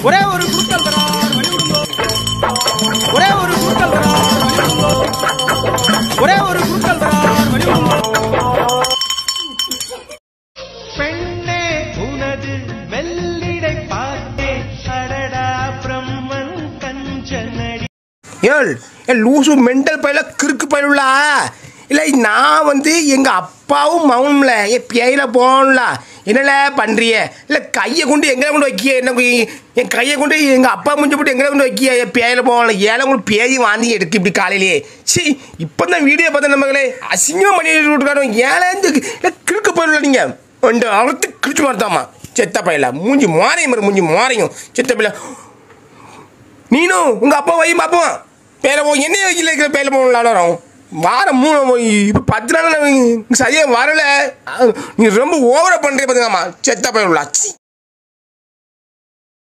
ஒரே ஒரு குறுக்கல் வரார் வழிவிடுங்கோ. ஒரே ஒரு குறுக்கல் வரார் வழிவிடுங்கோ. ஒரே ஒரு குறுக்கல் வரார் வழிவிடுங்கோ. பெண்ணே உனது வெள்ளிடை பார்த்தே அடடா பிரம்மன் கஞ்சனடி. ஏள் லூசு மெண்டல் பயில கிறுக்கு பயிலுள்ளா இல்லை. நான் வந்து எங்கள் அப்பாவும் மகனும்ல என் பேயில போகணும்ல. என்னல பண்ணுறிய இல்லை கையை கொண்டு எங்கே கொண்டு வைக்கிய? என்ன என் கையை கொண்டு எங்கள் அப்பா முடிஞ்சு போட்டு எங்கே கொண்டு வைக்கிய? என் பேயில போகணும். ஏழை உங்களுக்கு பேய் வாந்தி எடுக்கு இப்படி காலையிலேயே. சரி இப்போ தான் வீடியோ பார்த்தேன் நம்மளே அசிங்கமாக பண்ணி விட்டுருக்காரு. ஏழை இல்லை கிறுக்கு பயிலுள்ள நீங்கள் ரெண்டு அவரத்து கிழிச்சு மாட்டாமா செத்த பயில மூஞ்சி மாறையும் மூஞ்சி மாறையும் செத்த பயில. நீனும் உங்கள் அப்பா வையும் பார்ப்போம் பேர போ. என்ன வைக்கல இருக்கிற பேர போகணும் வாரம் 3 இப்போ 10 நாள் சரியாக வரலை. நீ ரொம்ப ஓவராக பண்ணுறீங்க பார்த்துக்காமா செத்த பயிலுள்ளா.